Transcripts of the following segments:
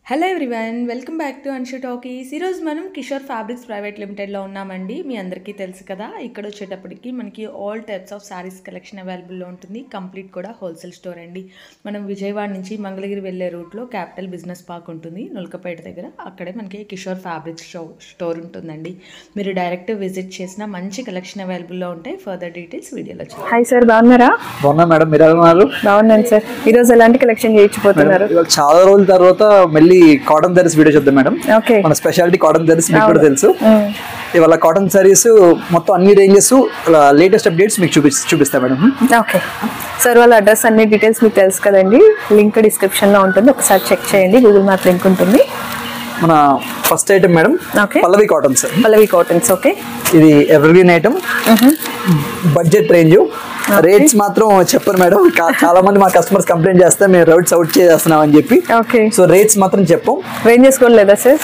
Hello everyone, welcome back to Anshu talkies. ఈరోజు మనం Kishore fabrics private లిమిటెడ్లో ఉన్నామండి. మీ అందరికీ తెలుసు కదా, ఇక్కడ వచ్చేటప్పటికి మనకి all types of sarees collection అవైలబుల్లో ఉంటుంది. కంప్లీట్ కూడా హోల్సేల్ స్టోర్ అండి. మనం విజయవాడ నుంచి మంగళగిరి వెళ్ళే రూట్లో క్యాపిటల్ బిజినెస్ పార్క్ ఉంటుంది, నులకపేట దగ్గర. అక్కడే మనకి కిషోర్ ఫ్యాబ్రిక్స్ స్టోర్ ఉంటుందండి. మీరు డైరెక్ట్ విజిట్ చేసిన మంచి కలెక్షన్ అవైలబుల్లో ఉంటాయి. ఫర్దర్ డీటెయిల్స్ వీడియోలో చూడండి. హాయ్ సార్, బాగున్నారా? బాగున్నా మేడం, మీరు ఎలా ఉన్నారు? బాగున్నాను సార్. ఈరోజు ఎలాంటి కలెక్షన్ చేయించిపోతున్నారు? చాలా రోజుల తర్వాత మళ్ళీ కాటన్ సారీస్ వీడియో చూద్దాం మేడం. మన స్పెషాలిటీ కాటన్ సారీస్ మీకు కూడా తెలుసు. ఇవాళ కాటన్ సారీస్ మొత్తం అన్ని రేంజెస్ లేటెస్ట్ అప్డేట్స్ మీకు చూపిస్తా మేడం. ఓకే సార్, వాళ్ళ అడ్రస్ అన్ని డీటెయిల్స్ మీకు తెలుసు కదండి, లింక్ డిస్క్రిప్షన్ లో ఉంటుంది, ఒకసారి చెక్ చేయండి. గూగుల్ మ్యాప్ లింక్ ఉంటుంది. మన first item madam Pallavi cottons. Pallavi cottons, okay. ఇది evergreen item, budget range. Rates మాత్రం చెప్పరు మేడం, చాలా మంది మా కస్టమర్స్ కంప్లైంట్ చేస్తే మేము రేట్స్ అవుట్ చేస్తున్నాం అని చెప్పి. ఓకే, సో రేట్స్ మాత్రం చెప్పం. రేంజ్ చేసుకోలేదా సార్?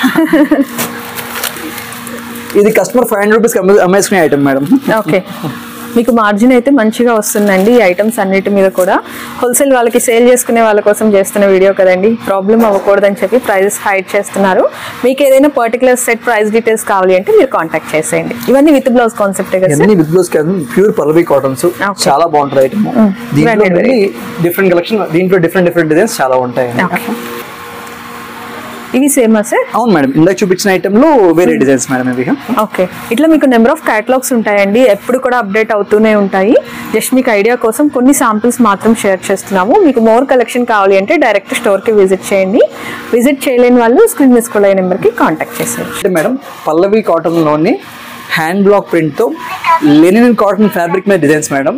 ఇది కస్టమర్ 500 రూపీస్ అమ్మేసుకునే ఐటమ్ మేడం. ఓకే, మీకు మార్జిన్ అయితే మంచిగా వస్తుందండి ఈ ఐటమ్స్ అన్నిటి మీద కూడా. హోల్సేల్ వాళ్ళకి సేల్ చేసుకునే వాళ్ళ కోసం చేస్తున్న వీడియో కదండి, ప్రాబ్లం అవ్వకూడదని చెప్పి ప్రైజెస్ హైడ్ చేస్తున్నారు. మీకు ఏదైనా పర్టికులర్ సెట్ ప్రైస్ డీటెయిల్స్ కావాలి అంటే మీరు కాంటాక్ట్ చేసేయండి. ఇవన్నీ విత్ బ్లౌజ్ కాన్సెప్ట్ కదా? విత్ బ్లౌజ్ కాదు, ప్యూర్ పల్లవి కాటన్స్. చాలా బాగుంటుంది ఐటమ్. దీంట్లో డిఫరెంట్ కలెక్షన్, దీంట్లో డిఫరెంట్ డిజైన్స్ చాలా ఉంటాయి. ఇవి సేమా సార్? అవును మేడం, ఇందాక చూపించిన ఐటమ్ లో వేరే డిజైన్స్ మేడం ఇవి. ఓకే, ఇట్లా మీకు నెంబర్ ఆఫ్ క్యాటలాగ్స్ ఉంటాయండి, ఎప్పుడు కూడా అప్డేట్ అవుతూనే ఉంటాయి. జస్ట్ మీకు ఐడియా కోసం కొన్ని శాంపిల్స్ మాత్రం షేర్ చేస్తున్నాము. మీకు మోర్ కలెక్షన్ కావాలి అంటే డైరెక్ట్ స్టోర్ కి విజిట్ చేయండి. విజిట్ చేయలేని వాళ్ళు స్క్రీన్ మీద స్క్రోల్ అయ్యే నెంబర్ కి కాంటాక్ట్ చేసేయండి. మేడం పల్లవి కాటన్ లోని హ్యాండ్ బ్లాక్ ప్రింట్ తో లెనిన్ కాటన్ ఫ్యాబ్రిక్ మీద డిజైన్స్ మేడం.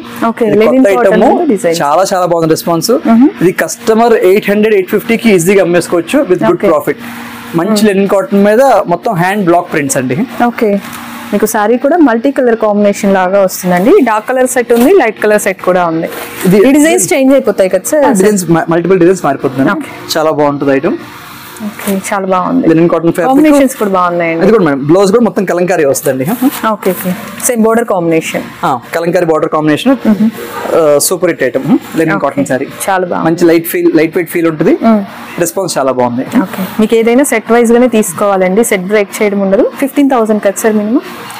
చాలా చాలా బాగుంది రెస్పాన్స్. ఇది కస్టమర్ 800-850 కి ఈజీగా అమ్మేసుకోవచ్చు విత్ గుడ్ ప్రాఫిట్. మంచి లెనిన్ కాటన్ మీద మొత్తం హ్యాండ్ బ్లాక్ ప్రింట్స్ అండి. ఓకే, మీకు సారీ కూడా మల్టీ కలర్ కాంబినేషన్ లాగా వస్తుందండి. డార్క్ కలర్ సెట్ ఉంది, లైట్ కలర్ సెట్ కూడా ఉంది. ఈ డిజైన్స్ చేంజ్ అయిపోతాయి కదా సార్? డిజైన్స్ మల్టిపుల్ డిజైన్స్ మారిపోతుంది. చాలా బాగుంటుంది ఐటమ్. ఓకే, చాలా బాగుంది. లెనిన్ కాటన్ ఫ్యాబ్రిక్ కాంబినేషన్స్ కూడా బాగున్నాయండి. అది కూడా మేడం బ్లౌజ్ కూడా మొత్తం కలంకారీ వస్తుందండి. Okay okay, same border combination. Kalamkari border combination. Super hit item linen cotton saree. చాలా బాగుంది. మంచి లైట్ వెయిట్ ఫీల్ ఉంటుంది. రెస్పాన్స్ చాలా బాగుంది. ఓకే, మీకు ఏదైనా సెట్ వైజ్ గానే తీసుకోవాలండి, సెట్ బ్రేక్ చేయడం ఉండదు. 15,000 కదా సార్ మినిమం?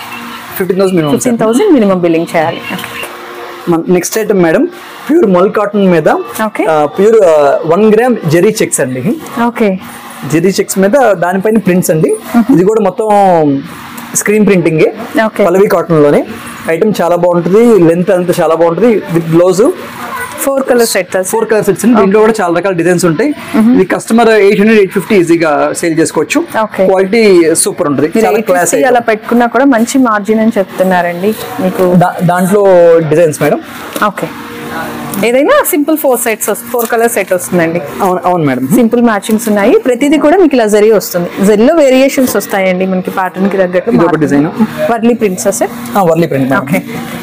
15,000 మినిమం బిల్లింగ్ చేయాలి. Next item madam pure mul cotton మీద ప్యూర్ 1 గ్రామ్ జెరీ చెక్స్ అండి. ఓకే, జెరీ చెక్స్ మీద దానిపైన ప్రింట్స్ అండి. ఇది కూడా మొత్తం స్క్రీన్ ప్రింటింగ్ పల్లవి కాటన్ లోనే. ఐటమ్ చాలా బాగుంటుంది, లెంత్ అంతా చాలా బాగుంటుంది. With blouse 4 colour sets. దీంట్లో కూడా చాలా రకాల డిజైన్స్ ఉంటాయి. ఇది కస్టమర్ 800-850 ఈజీగా సేల్ చేసుకోవచ్చు. క్వాలిటీ సూపర్ ఉంటుంది. చాలా క్లాస్. అలా పెట్టుకున్నా కూడా మంచి మార్జిన్ అని చెప్తున్నారండి మీకు. దాంట్లో డిజైన్స్ మేడం. ఓకే, ఏదైనా సింపుల్ 4 కలర్ సెట్ వస్తుందండి. అవును మేడం, సింపుల్ మ్యాచింగ్స్ ఉన్నాయి. ప్రతిదీ కూడా మీకు ఇలా జరీ వస్తుంది. జరీలో వేరియేషన్స్ వస్తాయండి మనకి ప్యాటర్న్ కి తగ్గట్టు. Design Warli prints sir? Warli print. Okay,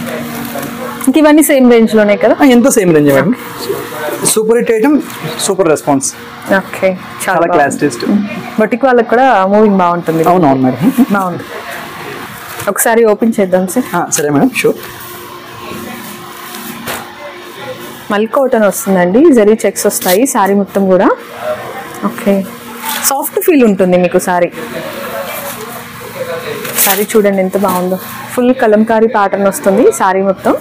ఇవన్నీ సేమ్ రేంజ్ లోనే కదా? ఎంత same range madam. Super hit item, super response. Okay, చాలా క్లాస్ టేస్ట్. బొటిక్ వాళ్ళకి కూడా మూవింగ్ బాగుంటుంది. అవును మేడం, బాగుంది. ఒకసారి ఓపెన్ చేద్దాం సార్. సరే మేడం, షూర్. మల్ కాటన్ వస్తుందండి, జరీ చెక్స్ వస్తాయి సారీ మొత్తం కూడా. ఓకే, సాఫ్ట్ ఫీల్ ఉంటుంది మీకు సారీ. సారీ చూడండి ఎంత బాగుందో. ఫుల్ కలంకారీ ప్యాటర్న్ వస్తుంది సారీ మొత్తం.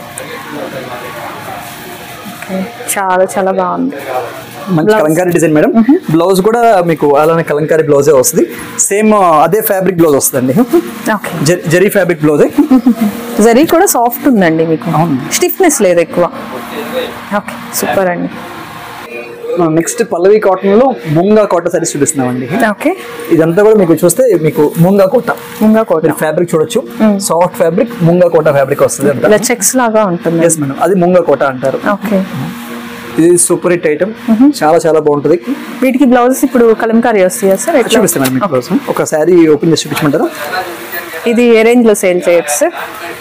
చాలా చాలా బాగుంది. మంచి కలంకారీ డిజైన్ మేడం. బ్లౌజ్ కూడా మీకు అలానే కలంకారీ బ్లౌజే వస్తుంది. సేమ్ అదే ఫ్యాబ్రిక్ బ్లౌజ్ వస్తుందండి. జరీ ఫ్యాబ్రిక్ బ్లౌజే. జరీ కూడా సాఫ్ట్ ఉందండి మీకు, స్టిఫ్నెస్ లేదు ఎక్కువ. ఓకే, సూపర్ అండి. నెక్స్ట్ పల్లవి కాటన్ లో ముంగా కోట సారీస్ చూపిస్తున్నామండి. ఓకే, ఇదంతా కూడా మీకు చూస్తే మీకు ముంగా కోట ఫ్యాబ్రిక్ చూడొచ్చు. Soft fabric munga kota fabric వస్తుంది. చెక్స్ లాగా ఉంటుంది. ఎస్ మేడం, అది ముంగా కోట అంటారు. ఓకే, ఇది సూపర్ హిట్ ఐటమ్. చాలా చాలా బాగుంటుంది. వీటికి బ్లౌజెస్ ఇప్పుడు కలంకారీ వస్తాయా సార్? చూపిస్తాను మేడం మీకు బ్లౌజ్. ఒక సారీ ఓపెన్ చేసి చూపించమంటారా? ఇది ఏ రేంజ్ లో సేల్ చేయొచ్చు సార్?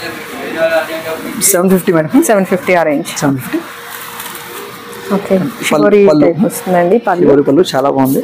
750 మేడం. 750 ఆ రేంజ్. 750. ఓకే, వస్తుందండి. పళ్ళు చాలా బాగుంది.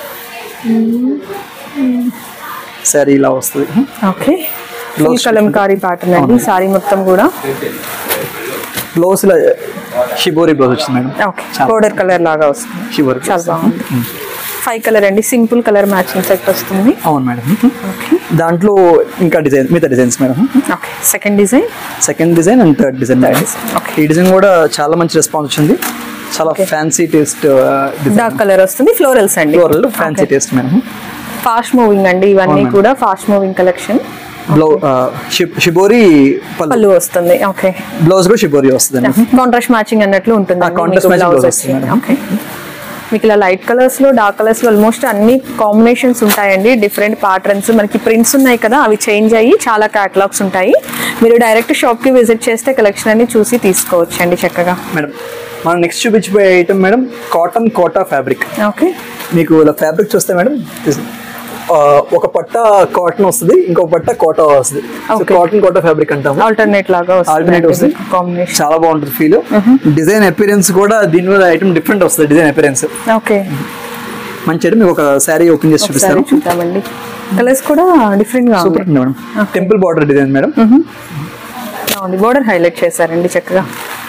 సారీ ఇలా వస్తుంది. ఓకే, ఫుల్ కలంకారీ ప్యాటర్న్ అండి సారీ మొత్తం కూడా. బ్లౌజ్ షిబోరి బ్లౌజ్ వచ్చింది మేడం. ఓకే, పౌడర్ కలర్ లాగా వస్తుంది. షిబోరి చాలా బాగుంది. 5 కలర్ అండి, సింపుల్ కలర్ మ్యాచింగ్ సెట్ వస్తుంది. అవును మేడం. దాంట్లో ఇంకా మిగతా designs madam. Okay, second design and third design. ఈ డిజైన్ కూడా చాలా మంచి రెస్పాన్స్ వచ్చింది. చాలా ఫ్యాన్సీ టేస్ట్, డార్క్ కలర్ వస్తుంది, ఫ్లోరల్స్ అండి, floral fancy taste madam. Fast moving అండి ఇవన్నీ కూడా, fast moving collection. Shibori pallu వస్తుంది. ఓకే, బ్లౌజ్ కూడా షిబోరి వస్తుంది. కాంట్రాస్ట్ మ్యాచింగ్ అన్నట్లు ఉంటుంది. ఓకే, మీకు ఇలా లైట్ కలర్స్ లో డార్క్ కలర్స్ లో ఆల్మోస్ట్ అన్ని కాంబినేషన్స్ ఉంటాయండి. డిఫరెంట్ ప్యాటర్న్స్, మనకి ప్రింట్స్ ఉన్నాయి కదా, అవి చేంజ్ అయ్యి చాలా క్యాటలాగ్స్ ఉంటాయి. మీరు డైరెక్ట్ షాప్ కి విజిట్ చేస్తే కలెక్షన్ అన్ని చూసి తీసుకోవచ్చు అండి చక్కగా. మేడం మనం నెక్స్ట్ చూపించబోయే item madam cotton kota fabric. Okay, మీకు ఇలా ఫ్యాబ్రిక్ చూస్తే మేడం ఒక పట్ట కాటన్ వస్తుంది, ఇంకొక పట్ట కోటా వస్తుంది. కాటన్ కోటా ఫ్యాబ్రిక్ అంటాము. ఆల్టర్నేట్ లాగా వస్తుంది, కాంబినేషన్ చాలా బాగుంటుంది ఫీల్. డిజైన్ అపిరెన్స్ కూడా దీని మీద ఐటమ్ డిఫరెంట్ వస్తుంది. డిజైన్ అపిరెన్స్ ఓకే, మంచి ఐటమ్. మీకు ఒక శారీ ఓపెన్ చేసి చూపిస్తాను. చూద్దామండి. కలర్స్ కూడా డిఫరెంట్ గా ఉన్నాయి madam. Temple border design madam. Border highlight చేశారండి చక్కగా.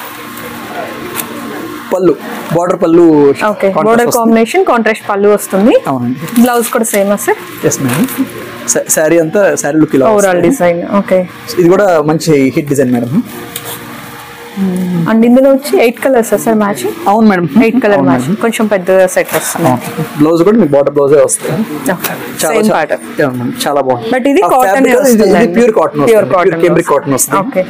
పళ్ళు బార్డర్ పళ్ళు. ఓకే, బార్డర్ కాంబినేషన్ కాంట్రాస్ట్ పళ్ళు వస్తుంది. అవునండి. బ్లౌజ్ కూడా same sir. yes madam. Saree అంతా సారీ లుక్ ఇలా ఓవరాల్ డిజైన్. ఓకే, ఇది కూడా మంచి హిట్ డిజైన్ మేడం. అండ్ ఇందులో వచ్చి 8 కలర్స్ సార్ మ్యాచింగ్. అవును మేడం, 8 కలర్ మ్యాచింగ్, కొంచెం పెద్ద సెట్ వస్తుంది. బ్లౌజ్ కూడా మీకు బార్డర్ బ్లౌజే వస్తుంది. సేమ్ ప్యాటర్న్, చాలా బాగుంది. బట్ ఇది కాటన్ వస్తుంది, pure cotton, pure cambric cotton వస్తుంది. ఓకే,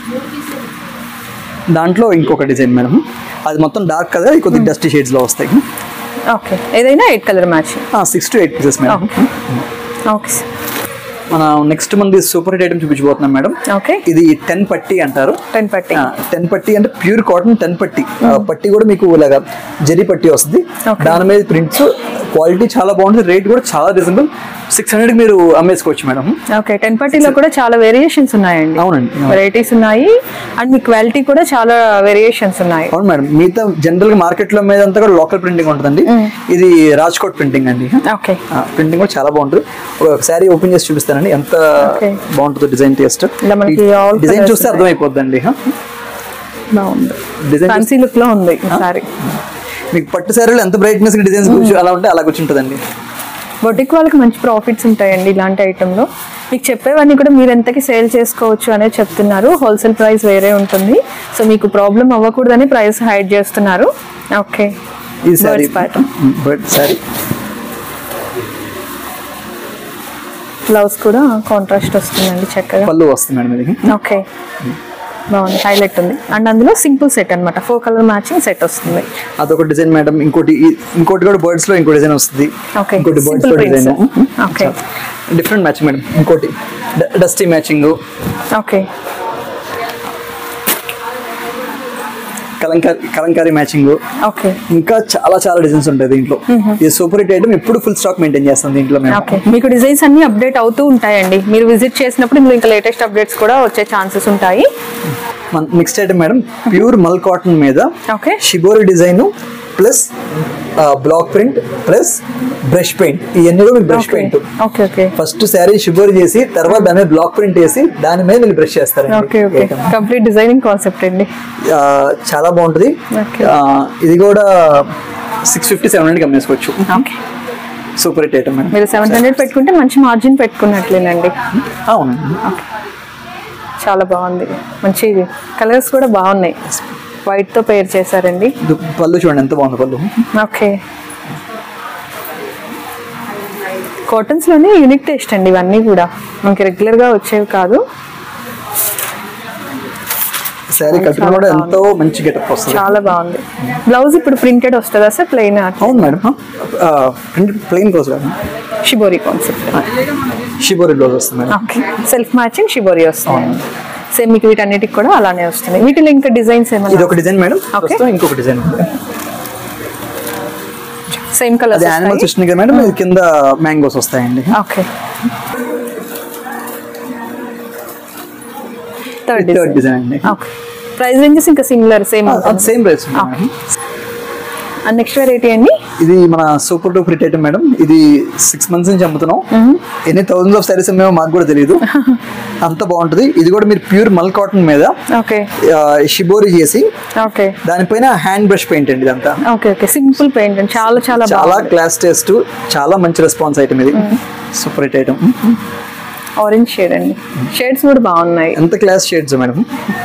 దాంట్లో ఇంకొక డిజైన్ మేడం, అది మొత్తం డార్క్ కలర్, కొద్దిగా డస్టీ షేడ్స్ లో వస్తాయి. ఓకే, ఏదైనా 8 colour matching. 6 to 8 pieces madam. Okay, మన నెక్స్ట్ మంది సూపర్ హిట్ ఐటమ్ చూపించబోతున్నాం మేడం. ఓకే, ఇది 10 పట్టి అంటారు. 10 పట్టి. 10 పట్టి అంటే ప్యూర్ కాటన్ 10 పట్టి. పట్టి కూడా మీకు ఇలాగా జరీ పట్టి వస్తుంది. దాని మీద ప్రింట్స్, క్వాలిటీ చాలా బాగుంటుంది. రేట్ కూడా చాలా రీజనబుల్. 600 కి మీరు అమ్మేసుకోవచ్చు మేడం. ఓకే, 10 పట్టీలో కూడా చాలా వేరియేషన్స్ ఉన్నాయండి. అవునండి, వెరైటీస్ ఉన్నాయి అండ్ మీ క్వాలిటీ కూడా చాలా వేరియేషన్స్ ఉన్నాయి. అవును మేడం. మిగతా జనరల్ గా మార్కెట్ లో మీద అంతా కూడా లోకల్ ప్రింటింగ్ ఉంటుందండి. ఇది రాజ్కోట్ ప్రింటింగ్ అండి. ఓకే, ప్రింటింగ్ కూడా చాలా బాగుంటుంది. ఒక సారీ ఓపెన్ చేసి చూపిస్తానండి ఎంత బాగుంటుందో డిజైన్ టేస్ట్. డిజైన్ చూస్తే అర్థమైపోద్దండి. బాగుంది, ఫ్యాన్సీ లుక్ లో ఉంది సారీ. మీకు పట్టు సారీలో ఎంత బ్రైట్నెస్ డిజైన్స్ అలా ఉంటే అలా కూర్చుంటుందండి. బొటిక్ వాళ్ళకి మంచి ప్రాఫిట్స్ ఉంటాయండి ఇలాంటి ఐటెంలో. మీకు చెప్పేవన్నీ కూడా మీరు ఎంతకి సేల్ చేసుకోవచ్చు అనేది చెప్తున్నారు. హోల్సేల్ ప్రైస్ వేరే ఉంటుంది, సో మీకు ప్రాబ్లం అవ్వకూడదని ప్రైస్ హైడ్ చేస్తున్నారు. ఓకే, ఈ సారీ సారీ బ్లౌజ్ కూడా కాంట్రాస్ట్ వస్తుందండి చక్కగా. పళ్ళు వస్తుంది మేడం ఇది. ఓకే, బాగుంది, హైలైట్ ఉంది. అండ్ అందులో సింపుల్ సెట్ అన్నమాట, 4 కలర్ మ్యాచింగ్ సెట్ వస్తుంది. అదొక డిజైన్ మేడం. ఇంకోటి కూడా బర్డ్స్ లో ఇంకో డిజైన్ వస్తుంది. ఓకే, ఇంకోటి బర్డ్స్ లో design. Okay, different matching madam. ఇంకోటి dusty matching. Okay, kalamkari matching. Okay, ఇంకా చాలా చాలా డిజైన్స్ ఉంటాయి దీంట్లో. ఈ సూపర్ హిట్ ఐటమ్ ఎప్పుడు ఫుల్ స్టాక్ మెయింటైన్ చేస్తాం దీంట్లో. ఓకే, మీకు డిజైన్స్ అన్ని అప్డేట్ అవుతూ ఉంటాయండి. మీరు విజిట్ చేసినప్పుడు ఇందులో ఇంకా లేటెస్ట్ అప్డేట్స్ కూడా వచ్చే ఛాన్సెస్ ఉంటాయి. Next item madam, pure mul cotton మీద okay shibori design plus block print plus brush paint. ఇవన్నీ కూడా మీకు brush paint. Okay okay, first saree shibori చేసి తర్వాత దాని మీద బ్లాక్ ప్రింట్ వేసి దాని మీద మీరు బ్రష్ చేస్తారు. Okay okay, complete designing concept అండి. చాలా బాగుంటుంది. ఇది కూడా 650-700 అమ్మేసుకోవచ్చు. Okay, super hit item. మీరు 700 పెట్టుకుంటే మంచి మార్జిన్ పెట్టుకున్నట్లేనండి. అవునండి. చాలా బాగుంది, మంచి కలర్స్ కూడా బాగున్నాయి. వైట్ తో పేర్ చేశారండి. పళ్ళు చూడండి ఎంత బాగుంది పళ్ళు. ఓకే, కాటన్స్ లోనే యూనిక్ టేస్ట్ అండి ఇవన్నీ కూడా, మనకి రెగ్యులర్ గా వచ్చేవి కాదు. సారీ కట్టుకుని కూడా ఎంతో మంచి గెటప్ వస్తుంది. చాలా బాగుంది. బ్లౌజ్ ఇప్పుడు ప్రింటెడ్ వస్తుందా సార్, ప్లెయిన్? అవును మేడం, ప్లెయిన్ బ్లౌజ్ కాదు, షిబోరి కాన్సెప్ట్. షిబోరి బ్లౌజ్ వస్తుంది madam. Okay, self matching shibori వస్తుంది. సేమ్ మీకు వీటన్నిటికి కూడా అలానే వస్తుంది. వీటిలో ఇంకా డిజైన్స్ ఏమైనా? ఇది ఒక డిజైన్ మేడం. ఇంకొక డిజైన్ సేమ్ కలర్ యానిమల్స్ వచ్చినాయి కదా మేడం. ఇది కింద మ్యాంగోస్ వస్తాయండి. ఓకే, థర్డ్ డిజైన్ అండి. ఓకే, ప్రైస్ రేంజెస్ ఇంకా similar same same price. Next variety అండి, ఇది మన super duper hit item madam. ఇది 6 months నుంచి అమ్ముతున్నాం. ఎన్ని థౌసండ్స్ ఆఫ్ సారీస్ అమ్మేమో మాకు కూడా తెలియదు, అంత బాగుంటుంది. ఇది కూడా మీరు ప్యూర్ మల్ కాటన్ మీద షిబోరి చేసి దానిపైన హ్యాండ్ బ్రష్ పెయింట్ అండి ఇదంతా. సింపుల్ పెయింట్ అండి, చాలా చాలా చాలా క్లాస్ టేస్ట్, చాలా మంచి రెస్పాన్స్ ఐటమ్ ఇది. Super hit item. Orange shade అండి, షేడ్స్ కూడా బాగున్నాయి. ఎంత క్లాస్ షేడ్స్ మేడం.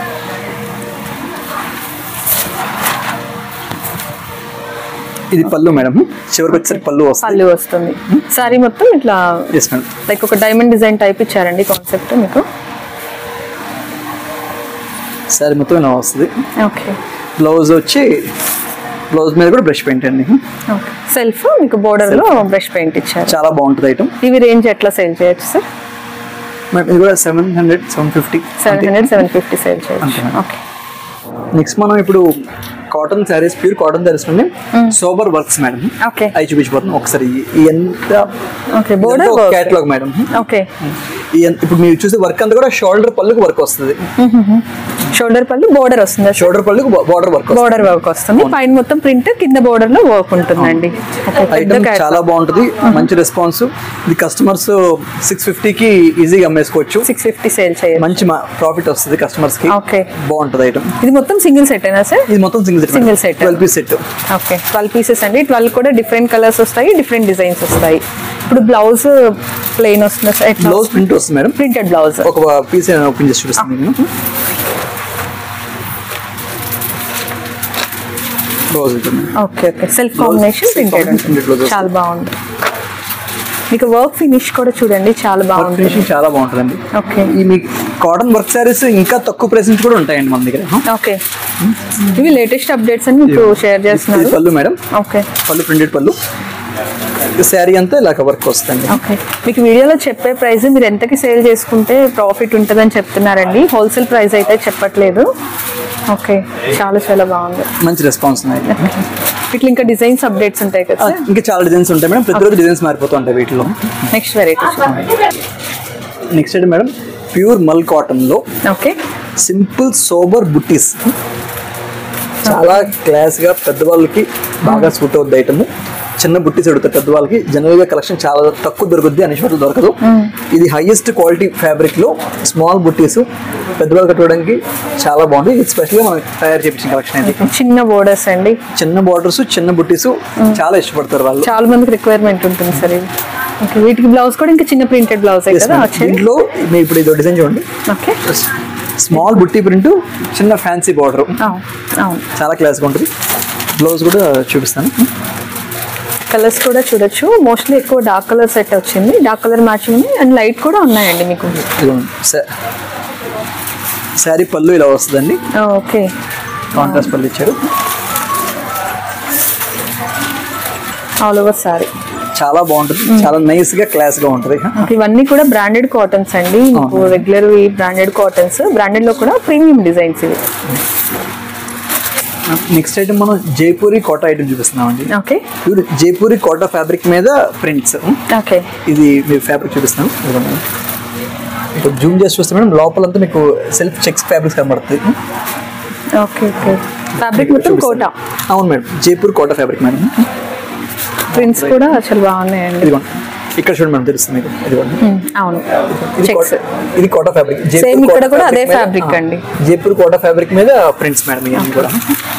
ఇది పళ్ళు మేడం, చివరికి వచ్చేసరికి పళ్ళు వస్తుంది. సారీ మొత్తం ఇట్లా లైక్ ఒక డైమండ్ డిజైన్ టైప్ ఇచ్చారండి కాన్సెప్ట్ మీకు. సారీ మొత్తం ఇలా వస్తుంది. ఓకే, బ్లౌజ్ వచ్చి బ్లౌజ్ మీద కూడా బ్రష్ పెయింట్ అండి. సెల్ఫ్ మీకు బోర్డర్ లో బ్రష్ పెయింట్ ఇచ్చారు, చాలా బాగుంటుంది ఐటమ్. ఇవి రేంజ్ ఎట్లా సేల్ చేయొచ్చు సార్? ఇది కూడా 700-750 సేల్ చేయొచ్చు. ఓకే, నెక్స్ట్ మనం ఇప్పుడు cotton sarees, pure cotton sarees నుండి సోబర్ వర్క్స్ మేడం. అవి చూపించబోతున్నాం ఒకసారి. ఎంత కేటలాగ్ మేడం. ఇప్పుడు మీరు చూసే వర్క్ అంతా కూడా షోల్డర్ పళ్ళుకి వర్క్ వస్తుంది. షోల్డర్ పళ్ళు బోర్డర్ వస్తుంది, షోల్డర్ పళ్ళుకి బోర్డర్ వర్క్ వస్తుంది. పైన మొత్తం ప్రింట్, కింద బోర్డర్ లో వర్క్ ఉంటుందండి. ఐటమ్ చాలా బాగుంటుంది, మంచి రెస్పాన్స్. ఇది కస్టమర్స్ 650 కి ఈజీగా అమ్మేసుకోవచ్చు. 650 సేల్ చేయాలి, మంచి ప్రాఫిట్ వస్తుంది కస్టమర్స్ కి. బాగుంటుంది ఐటమ్. ఇది మొత్తం సింగిల్ సెట్ అయినా సార్? ఇది మొత్తం single set, 12 piece set. Okay, 12 pieces అండి. 12 కూడా డిఫరెంట్ కలర్స్ వస్తాయి, డిఫరెంట్ డిజైన్స్ వస్తాయి. ఇప్పుడు బ్లౌజ్ ప్లెయిన్ వస్తుంది సార్? బ్లౌజ్ ప్రింట్ వస్తుంది మేడం, ప్రింటెడ్ బ్లౌజ్. ఒక పీస్ ఓపెన్ చేసి చూపిస్తాను నేను. బ్లౌజ్ ఉంటుంది. ఓకే, సెల్ఫ్ కాంబినేషన్ ప్రింటెడ్, చాలా బాగుంది. మీకు వర్క్ ఫినిష్ కూడా చూడండి, చాలా బాగుంది. ఫినిషింగ్ చాలా బాగుంటుందండి. ఓకే, ఈ మీకు కాటన్ వర్క్ సారీస్ ఇంకా తక్కువ ప్రైస్ నుంచి కూడా ఉంటాయండి మన దగ్గర. ఓకే, ఇవి లేటెస్ట్ అప్డేట్స్ అని మీకు షేర్ చేస్తున్నారు. పళ్ళు మేడం. ఓకే, పళ్ళు ప్రింటెడ్ పళ్ళు. శారీ అంతా ఇలా వర్క్ వస్తుంది. ఓకే, మీకు వీడియోలో చెప్పే ప్రైస్ మీరు ఎంతకి సేల్ చేసుకుంటే ప్రాఫిట్ ఉంటుందని చెప్తున్నారండి, హోల్సేల్ ప్రైస్ అయితే చెప్పట్లేదు. ఓకే, చాలా చాలా బాగుంది, మంచి రెస్పాన్స్ ఉన్నాయి. వీటిలో ఇంకా డిజైన్స్ అప్డేట్స్ ఉంటాయి కదా? ఇంకా చాలా డిజైన్స్ ఉంటాయి మేడం, ప్రతిరోజు డిజైన్స్ మారిపోతూ ఉంటాయి వీటిలో. నెక్స్ట్ వెరైటీ, నెక్స్ట్ ఏంటి మేడం, ప్యూర్ మల్ కాటన్ లో ఓకే సింపుల్ సోబర్ బుట్టీస్. చాలా క్లాస్ గా పెద్దవాళ్ళకి బాగా సూట్ అవుద్ది ఐటమ్. చిన్న బుట్టీస్ అడుగుతారు పెద్దవాళ్ళకి. జనరల్ గా కలెక్షన్ చాలా తక్కువ దొరుకుద్ది, అన్ని చోట్ల దొరకదు. ఇది హైయెస్ట్ క్వాలిటీ ఫ్యాబ్రిక్ లో స్మాల్ బుట్టీస్ పెద్దవాళ్ళు కట్టుకోవడానికి చాలా బాగుంది. ఇది స్పెషల్ గా మనం తయారు చేయించిన కలెక్షన్ అయితే. చిన్న బోర్డర్స్ అండి, చిన్న బోర్డర్స్, చిన్న బుట్టీస్ చాలా ఇష్టపడతారు వాళ్ళు. చాలా మందికి రిక్వైర్మెంట్ ఉంటుంది సార్ ఇది. ఓకే, వీటికి బ్లౌజ్ కూడా ఇంకా చిన్న ప్రింటెడ్ బ్లౌజ్ కదా దీంట్లో. మీరు ఇప్పుడు ఇది డిజైన్ చూడండి. ఓకే, స్మాల్ బుట్టి ప్రింట్, చిన్న ఫ్యాన్సీ బార్డర్, చాలా క్లాస్గా ఉంటుంది. బ్లౌజ్ కూడా చూపిస్తాను. కలర్స్ కూడా చూడొచ్చు, మోస్ట్లీ ఎక్కువ డార్క్ కలర్ సెట్ వచ్చింది, డార్క్ కలర్ మ్యాచింగ్ ఉంది, అండ్ లైట్ కూడా ఉన్నాయండి మీకు. శారీ పళ్ళు ఇలా వస్తుందండి. ఓకే, కాంట్రాస్ట్ పళ్ళు ఇచ్చారు. ఆల్ ఓవర్ సారీ చాలా బాగుంటుంది, చాలా నైస్ గా క్లాస్ గా ఉంటుంది. ఇవన్నీ కూడా బ్రాండెడ్ కాటన్స్ అండి, రెగ్యులర్ ఈ బ్రాండెడ్ కాటన్స్, బ్రాండెడ్ లో కూడా ప్రీమియం డిజైన్స్ ఇవి. నెక్స్ట్ ఐటమ్ మనం జైపూరి కోటా ఐటమ్ చూపిస్తున్నామండి. ఓకే, జైపూరి కోటా ఫ్యాబ్రిక్ మీద ప్రింట్స్. ఓకే, ఇది మీరు ఫ్యాబ్రిక్ చూపిస్తాను. జూమ్ చేసి చూస్తే మేడం లోపలంతా మీకు సెల్ఫ్ చెక్స్ ఫ్యాబ్రిక్స్ కనబడుతుంది. ఓకే, ఓకే, ఫ్యాబ్రిక్ మొత్తం కోటా. అవును madam, Jaipur quota fabric madam. Prints కూడా చాలా బాగున్నాయండి. ఇక్కడ చూడండి మేడం, తెలుస్తుంది మీకు. అవును, ఇది కోటా ఫ్యాబ్రిక్. సేమ్ ఇక్కడ కూడా అదే ఫ్యాబ్రిక్ అండి, జైపూర్ కోటా ఫ్యాబ్రిక్ మీద ప్రింట్స్ మేడం. ఇవన్నీ కూడా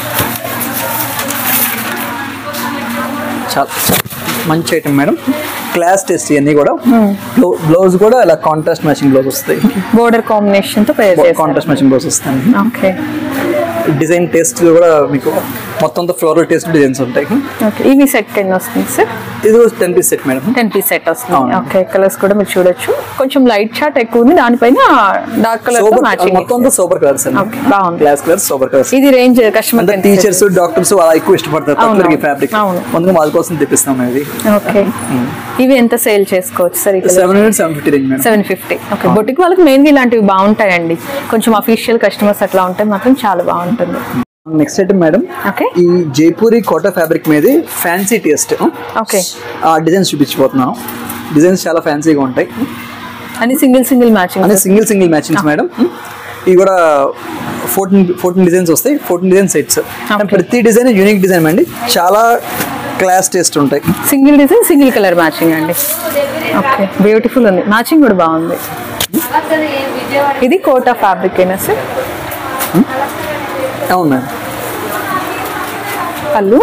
చాలా మంచి ఐటమ్ మేడం, క్లాస్ టెస్ట్. ఇవన్నీ కూడా బ్లౌజ్ కూడా ఇలా కాంట్రాస్ట్ మ్యాచింగ్ బ్లౌజ్ వస్తాయి, బోర్డర్ కాంబినేషన్ తో కాంట్రాస్ట్ మ్యాచింగ్ బ్లౌజ్ వస్తాయి. ఓకే, డిజైన్ టేస్ట్ కూడా మీకు మొత్తం ఫ్లోరల్ టేస్ట్ డిజైన్స్ ఉంటాయి. ఇవి సెట్ ఎన్ని వస్తుంది సార్? ఇది 10 piece set madam. 10 piece set వస్తుంది. ఓకే, కలర్స్ కూడా మీరు చూడొచ్చు, కొంచెం లైట్ చార్ట్ ఎక్కువ ఉంది, దానిపైన డార్క్ కలర్ తో మ్యాచింగ్. మొత్తం సూపర్ కలర్స్ అండి. ఓకే, బాగుంది, క్లాస్ కలర్స్, సూపర్ కలర్స్. ఇది రేంజ్ కస్టమర్ టీచర్స్, డాక్టర్స్ అలా ఎక్కువ ఇష్టపడతారు తక్కువ ఫ్యాబ్రిక్. అందుకే వాళ్ళ కోసం తెప్పిస్తాం ఇది. ఓకే, ఇవి ఎంత సేల్ చేసుకోవచ్చు sir? 750 range madam. 750. Okay, boutique వాళ్ళకి మెయిన్గా ఇలాంటివి బాగుంటాయండి, కొంచెం అఫీషియల్ కస్టమర్స్ అట్లా ఉంటే మాత్రం చాలా బాగుంటుంది. నెక్స్ట్ ఐటమ్ మేడం, ఈ జైపూరి కోటా ఫ్యాబ్రిక్ మీద ఫ్యాన్సీ టేస్ట్. ఓకే, ఆ డిజైన్స్ చూపించబోతున్నాను. డిజైన్స్ చాలా ఫ్యాన్సీగా ఉంటాయి, అని single matching, single matchings madam. ఇవి కూడా 14 డిజైన్స్ వస్తాయి, 14 డిజైన్ సెట్స్. ప్రతి డిజైన్ యూనిక్ డిజైన్ అండి, చాలా క్లాస్ టేస్ట్ ఉంటాయి. Single design single colour matching అండి. ఓకే, బ్యూటిఫుల్ ఉంది, మ్యాచింగ్ కూడా బాగుంది. ఇది కోటా ఫ్యాబ్రిక్ అయినా సార్? అవును మేడం. పళ్ళు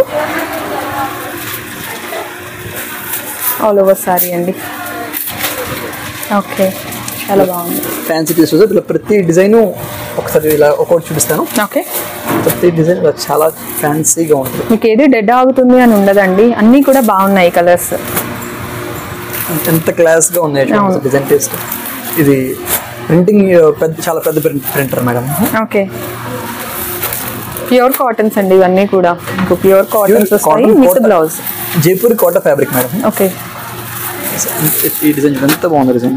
ఆల్ ఓవర్ సారీ అండి. ఓకే, చాలా బాగుంది. ఫ్యాన్సీ పీస్ ఇలా ప్రతి డిజైన్ ఒకసారి ఇలా ఒక్కొక్కటి చూపిస్తాను. ఓకే, ప్రతి డిజైన్ చాలా ఫ్యాన్సీగా ఉంటుంది. మీకు ఏది డెడ్ ఆగుతుంది అని ఉండదండి, అన్నీ కూడా బాగున్నాయి కలర్స్. ఎంత క్లాస్గా ఉన్నాయి డిజైన్ టేస్ట్. ఇది ప్రింటింగ్ చాలా పెద్ద printer madam. Okay, pure cottons అండి ఇవన్నీ కూడా. ప్యూర్ కాటన్స్ వస్తాయి with blouse. Jaipur quota fabric madam. Okay, ఈ డిజైన్ ఎంత బాగుంది డిజైన్,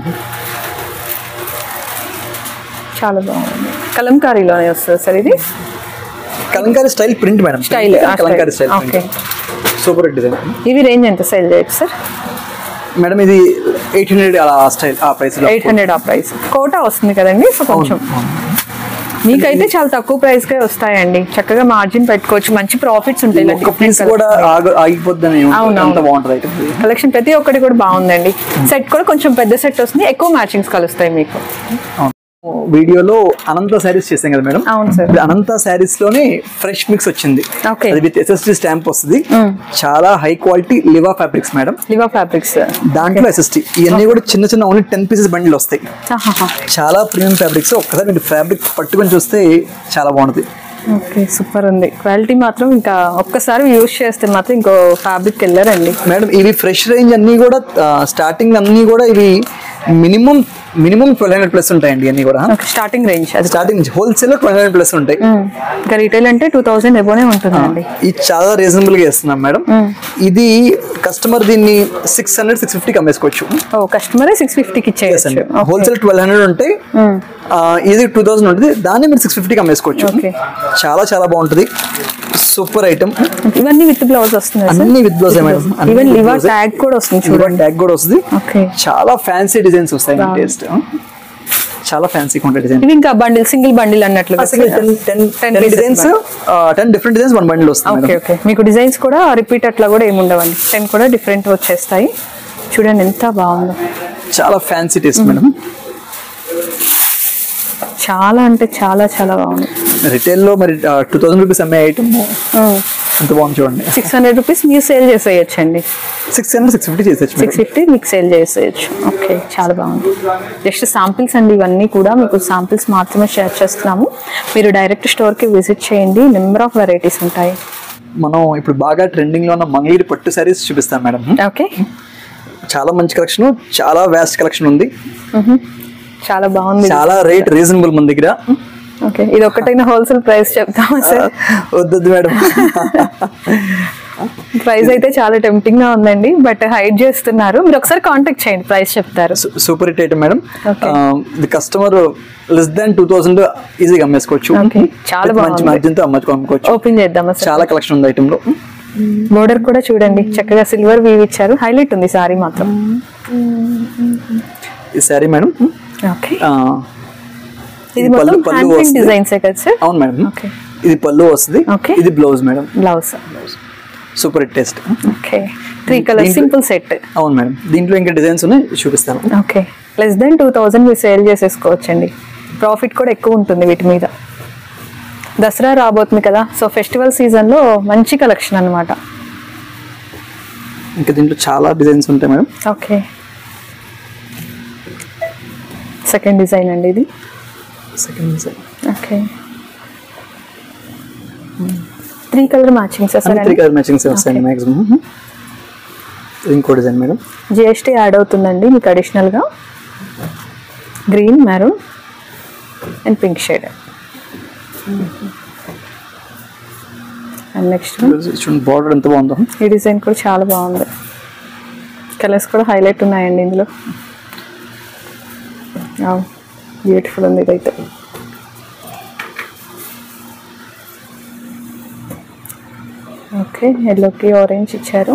చాలా బాగుంది. కలంకారీలోనే వస్తుంది సార్ ఇది? Kalamkari style print madam. Style kalamkari style. Okay, super design. ఇవి రేంజ్ ఎంత సేల్ చేయొచ్చు సార్? మేడం ఇది 800 అలా స్టైల్, ఆ ప్రైస్. 800 ఆ ప్రైస్. కోటా వస్తుంది కదండి, సో కొంచెం మీకైతే చాలా తక్కువ ప్రైస్ కే వస్తాయండి. చక్కగా మార్జిన్ పెట్టుకోవచ్చు, మంచి ప్రాఫిట్స్ ఉంటాయి. కూడా ఆగిపోద్దని కలెక్షన్ ప్రతి ఒక్కటి కూడా బాగుందండి. సెట్ కూడా కొంచెం పెద్ద సెట్ వస్తుంది, ఎక్కువ మ్యాచింగ్స్ కలుస్తాయి మీకు. వీడియోలో అనంత శారీస్ చేసాం కదా మేడం. అవును సార్. అనంత శారీస్ లోనే ఫ్రెష్ మిక్స్ వచ్చింది. ఓకే, అది విత్ SST స్టాంప్ వస్తుంది. చాలా high quality Liva fabrics madam. Liva fabrics దాంట్లో SST ఇవన్నీ కూడా చిన్న చిన్న ఓన్లీ 10 పీసెస్ బండిల్ వస్తాయి. చాలా ప్రీమియం ఫ్యాబ్రిక్స్. ఒక్కసారి మీరు ఫ్యాబ్రిక్ పట్టుకొని చూస్తే చాలా బాగుంటుంది. ఓకే, సూపర్ ఉంది. క్వాలిటీ మాత్రం ఇంకా ఒక్కసారి యూజ్ చేస్తే మాత్రం ఇంకో ఫ్యాబ్రిక్ వెళ్ళారండి మేడం. ఇవి ఫ్రెష్ రేంజ్ అన్ని కూడా స్టార్టింగ్ అన్ని కూడా ఇవి మినిమం 1200 ప్లస్ ఉంటాయండి అన్ని కూడా. Starting range, starting wholesale 1200 plus ఉంటాయి. ఇంకా రిటైల్ అంటే 2000 ఎబోనే ఉంటుందండి. ఇది చాలా రీజనబుల్ గా ఇస్తున్నాం మేడం. ఇది కస్టమర్ దీన్ని 600-650 అమ్మేసుకోవచ్చు. కస్టమర్ 650కి ఇచ్చేయచ్చు. హోల్సేల్ 1200 ఉంటాయి, ఇది 2000 ఉంటుంది. దాన్ని మీరు 650కి అమ్మేసుకోవచ్చు. చాలా చాలా బాగుంటుంది, సూపర్ ఐటమ్. ఇవన్నీ విత్ బ్లౌజ్ వస్తుంది, అన్ని with blouse madam. Even Liva tag కూడా వస్తుంది, చూడండి ట్యాగ్ కూడా వస్తుంది. ఓకే, చాలా ఫ్యాన్సీ డిజైన్స్ వస్తాయి. టేస్ట్ చాలా ఫ్యాన్సీగా ఉంటాయి డిజైన్. ఇవి ఇంకా బండిల్, సింగిల్ బండిల్ అన్నట్లు 10 డిజైన్స్, 10 డిఫరెంట్ డిజైన్స్ 1 బండిల్ వస్తుంది. ఓకే ఓకే, మీకు డిజైన్స్ కూడా రిపీట్ అట్లా కూడా ఏమి ఉండవండి, 10 కూడా డిఫరెంట్ వచ్చేస్తాయి. చూడండి ఎంత బాగుందో, చాలా ఫ్యాన్సీ టేస్ట్ మేడం. చాలా అంటే చాలా చాలా బాగుంది. రిటైల్ లో మరి 2000 రూపీస్ అమ్మే ఐటమ్ ఎంత బాగుంది చూడండి. 600 రూపీస్ మీరు సేల్ చేసేయచ్చు అండి. 600-650 చేసేయచ్చు. 650 మీకు సేల్ చేసేయచ్చు. ఓకే, చాలా బాగుంది. జస్ట్ శాంపిల్స్ అండి ఇవన్నీ కూడా, మీకు శాంపిల్స్ మాత్రమే షేర్ చేస్తున్నాము. మీరు డైరెక్ట్ స్టోర్కి విజిట్ చేయండి, నెంబర్ ఆఫ్ వెరైటీస్ ఉంటాయి. మనం ఇప్పుడు బాగా ట్రెండింగ్ లో ఉన్న మంగళగిరి పట్టు సారీస్ చూపిస్తాం మేడం. ఓకే, చాలా మంచి కలెక్షన్, చాలా వ్యాస్ట్ కలెక్షన్ ఉంది. చాలా బాగుంది, చాలా రేట్ రీజనబుల్ మన దగ్గర. ఓకే, ఇది ఒకటైనా హోల్సేల్ ప్రైస్ చెప్తామా సార్? వద్దు మేడం, ప్రైస్ అయితే చాలా టెంప్టింగ్ గా ఉందండి, బట్ హైడ్ చేస్తున్నారు. మీరు ఒకసారి కాంటాక్ట్ చేయండి, ప్రైస్ చెప్తారు. Super hit item madam. ఇది కస్టమర్ <2000 ఈజీగా అమ్మేసుకోవచ్చు. చాలా మంచి మార్జిన్ తో అమ్ముకోవచ్చు. ఓపెన్ చేద్దామా? చాలా కలెక్షన్ ఉంది ఐటమ్ లో. బోర్డర్ కూడా చూడండి, చక్కగా సిల్వర్ వీవ్ ఇచ్చారు, హైలైట్ ఉంది సారీ మాత్రం. ఈ సారీ మేడం. ఓకే, ఇది మొత్తం హ్యాండ్ ప్రింట్ డిజైన్స్ కదా సార్? అవును మేడం. ఇది పళ్ళు వస్తుంది, ఇది blouse madam. Blouse super hit taste. Okay, 3 colours simple set. అవును మేడం. దీంట్లో ఇంకా డిజైన్స్ ఉన్నాయి, చూపిస్తాను. ఓకే, లెస్ దెన్ 2000 మీరు సేల్ చేసేసుకోవచ్చండి. ప్రాఫిట్ కూడా ఎక్కువ ఉంటుంది వీటి మీద. దసరా రాబోతుంది కదా, సో ఫెస్టివల్ సీజన్లో మంచి కలెక్షన్ అనమాట. ఇంకా దీంట్లో చాలా డిజైన్స్ ఉంటాయి మేడం. ఓకే, సెకండ్ డిజైన్ అండి ఇది. Second design. Okay, 3 colour matchings sir? 3 colour matchings వస్తాయండి మ్యాక్సిమం. ఇంకో డిజైన్ మేడం. GST యాడ్ అవుతుందండి మీకు అడిషనల్గా. Green, maroon and pink shade. And next border ఎంత బాగుందో. ఈ డిజైన్ కూడా చాలా బాగుంది, కలర్స్ కూడా హైలైట్ ఉన్నాయండి ఇందులో. బ్యూటిఫుల్ ఉంది ఇదైతే. ఓకే, ఎల్లోకి ఆరెంజ్ ఇచ్చారు,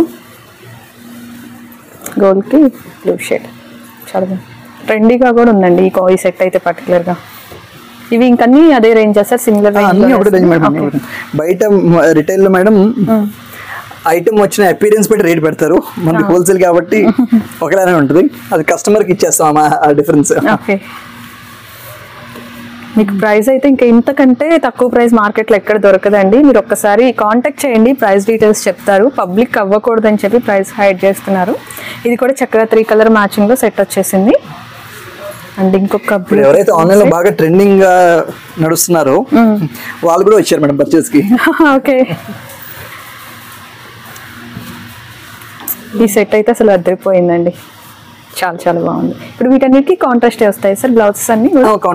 గోల్డ్కి బ్లూ షేడ్. చాలా ట్రెండీగా కూడా ఉందండి ఈ సెట్ అయితే పర్టికులర్గా. ఇవి ఇంకన్నీ అదే రేంజ్ సార్, సిమిలర్ అన్ని ఒకటి రేంజ్ మేడం. బయట రిటైల్ లో మేడం ఐటమ్ వచ్చిన అపీరెన్స్ బట్టి రేట్ పెడతారు, మనకి హోల్సేల్ కాబట్టి ఒకలానే ఉంటుంది, అది కస్టమర్ కి ఇచ్చేస్తాం ఆ డిఫరెన్స్. మీకు ప్రైస్ అయితే ఇంకా ఇంతకంటే తక్కువ ప్రైస్ మార్కెట్లో ఎక్కడ దొరకదండి. మీరు ఒక్కసారి కాంటాక్ట్ చేయండి, ప్రైస్ డీటెయిల్స్ చెప్తారు. పబ్లిక్ అవ్వకూడదని చెప్పి ప్రైస్ హైడ్ చేస్తున్నారు. ఇది కూడా చక్కగా 3 కలర్ మ్యాచింగ్ లో సెట్ వచ్చేసింది. అండ్ ఇంకొక ఎవరైతే ఆన్లైన్ లో బాగా ట్రెండింగ్ గా నడుస్తున్నారో వాళ్ళు కూడా వచ్చారు మేడం పర్చేస్ కి. ఓకే, ఈ సెట్ అయితే అసలు అద్దరిపోయిందండి, చాలా చాలా బాగుంది. ఇప్పుడు వీటన్నిటికీ కాంట్రాస్ట్ వస్తాయి సార్ బ్లౌజెస్ అన్ని?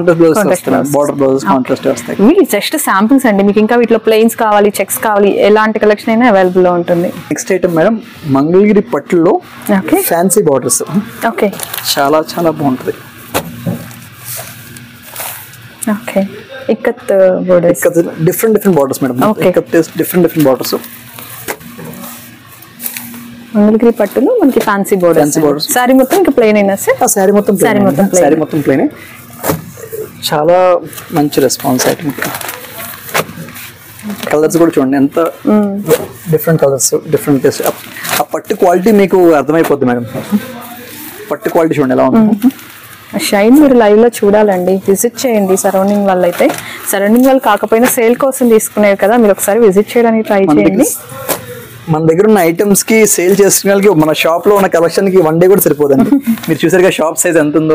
ఇవి జస్ట్ శాంపిల్స్ అండి, మీకు ఇంకా వీటిలో ప్లెయిన్స్ కావాలి, చెక్స్ కావాలి, ఎలాంటి కలెక్షన్ అయినా అవైలబుల్ లో ఉంటుంది. నెక్స్ట్ ఐటమ్ మేడం మంగళగిరి పట్టులో ఫ్యాన్సీ బార్డర్స్. ఓకే, చాలా చాలా బాగుంటుంది. Okay, ikat borders, different borders madam. Different borders. Mangalagiri పట్టులో మనకి ఫ్యాన్సీ బోర్డర్స్. సారీ మొత్తం ఇంకా ప్లెయిన్ అయినా సార్? సారీ మొత్తం ప్లెయిన్. చాలా మంచి రెస్పాన్స్ ఐటమ్. కలర్స్ కూడా చూడండి ఎంత డిఫరెంట్ కలర్స్, డిఫరెంట్ టేస్ట్. ఆ పట్టు క్వాలిటీ మీకు అర్థమైపోద్ది మేడం. పట్టు క్వాలిటీ చూడండి ఎలా ఉంది. షైన్ మీరు లైవ్ లో చూడాలండి, విజిట్ చేయండి. సరౌండింగ్ వాళ్ళు అయితే, సరౌండింగ్ వాళ్ళు కాకపోయినా సేల్ కోసం తీసుకునేవి కదా, మీరు ఒకసారి విజిట్ చేయడానికి ట్రై చేయండి. మన దగ్గర ఉన్న ఐటమ్స్ కి సేల్ చేసుకునే వాళ్ళకి మన షాప్ లో ఉన్న కలెక్షన్ కి 1 డే కూడా సరిపోదండి. మీరు చూసారుగా షాప్ సైజ్ ఎంత ఉందో.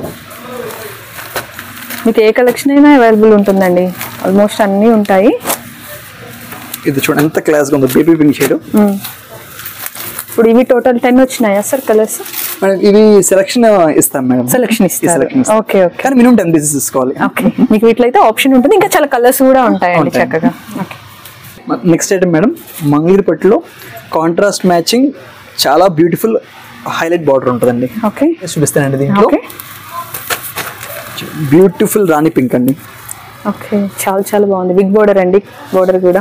మీకు ఏ కలెక్షన్ అయినా అవైలబుల్ ఉంటుందండి, ఆల్మోస్ట్ అన్ని ఉంటాయి. ఇది చూడండి ఎంత క్లాస్ గా ఉందో, బేబీ పింక్ షేడ్. ఇప్పుడు ఇవి టోటల్ 10 వచ్చినాయా సార్ కలర్స్? ఇవి సెలక్షన్ ఇస్తాం మేడం. సెలక్షన్ ఇస్తారు. ఓకే ఓకే, కానీ మినిమం 10 పీసెస్ తీసుకోవాలి. ఓకే, మీకు వీటిలో అయితే ఆప్షన్ ఉంటుంది, ఇంకా చాలా కలర్స్ కూడా ఉంటాయండి చక్కగా. Okay, next item madam Mangalagiri పట్టులో కాంట్రాస్ట్ మ్యాచింగ్ చాలా బ్యూటిఫుల్ హైలైట్ బార్డర్ ఉంటుందండి. ఓకే, చూపిస్తానండి. దీంట్లో బ్యూటిఫుల్ రాణి పింక్ అండి. ఓకే, చాలా చాలా బాగుంది. బిగ్ బోర్డర్ అండి, బోర్డర్ కూడా.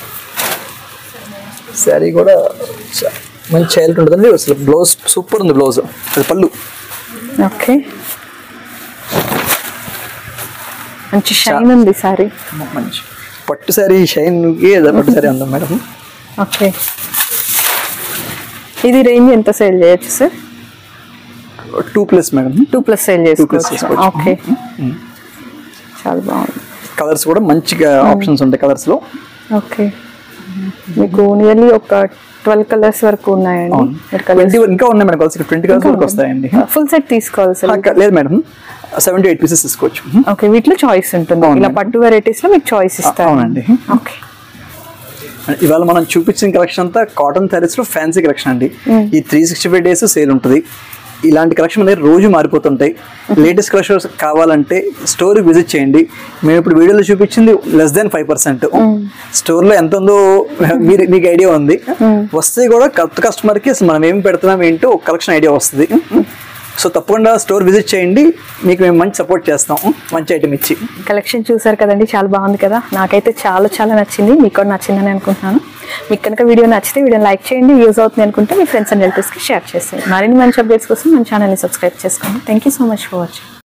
శారీ కూడా మంచి హైలైట్ ఉంటుందండి. అసలు బ్లౌజ్ సూపర్ ఉంది, బ్లౌజ్ అది పళ్ళు. ఓకే, మంచి షైన్ ఉంది సారీ. మంచి పట్టు శారీ షైన్ పట్టు శారీ ఉందా మేడం. ఓకే, ఇది రేంజ్ ఎంత సేల్ చేయొచ్చు సార్? 2+ మేడం. 2+ సేల్ చేసుకోవచ్చు. ఓకే, చాలా బాగుంది. కలర్స్ కూడా మంచిగా ఆప్షన్స్ ఉంటాయి కలర్స్ లో. ఓకే, మీకు నియర్లీ ఒక 12 కలర్స్ వరకు ఉన్నాయండి. ఇంకా ఉన్నాయి మేడం, 20 కలర్స్ వరకు వస్తాయండి. ఫుల్ సెట్ తీసుకోవాలి సార్? లేదు మేడం, 7 to 8 పీసెస్ తీసుకోవచ్చు. ఓకే, వీటిలో చాయిస్ ఉంటుంది, ఇలా పట్టు వెరైటీస్ లో మీకు చాయిస్ ఇస్తారు. అవునండి. ఓకే, ఇవాళ మనం చూపించిన కలెక్షన్ అంతా కాటన్ సారీస్ లో ఫ్యాన్సీ కలెక్షన్ అండి. ఈ 365 days సేల్ ఉంటుంది. ఇలాంటి కలెక్షన్ అనేది రోజు మారిపోతుంటాయి. లేటెస్ట్ కలెక్షన్స్ కావాలంటే స్టోర్కి విజిట్ చేయండి. మేము ఇప్పుడు వీడియోలో చూపించింది less than 5%. స్టోర్లో ఎంత ఉందో మీకు ఐడియా ఉంది. వస్తే కూడా కొత్త కస్టమర్కి అసలు మనం ఏం పెడుతున్నాం ఏంటో కలెక్షన్ ఐడియా వస్తుంది. సో తప్పకుండా స్టోర్ విజిట్ చేయండి, మీకు మేము మంచి సపోర్ట్ చేస్తాం, మంచి ఐటమ్ ఇచ్చి. కలెక్షన్ చూసారు కదండి, చాలా బాగుంది కదా. నాకైతే చాలా చాలా నచ్చింది, మీకు కూడా నచ్చిందని అనుకుంటున్నాను. మీకు కనుక వీడియో నచ్చితే వీడియోని లైక్ చేయండి, యూజ్ అవుతుంది అనుకుంటే మీ ఫ్రెండ్స్ అండ్ రిలేటివ్స్కి షేర్ చేసేయండి. మరిన్ని మంచి అప్డేట్స్ కోసం మన ఛానల్ని సబ్స్క్రైబ్ చేసుకోండి. Thank you so much for watching.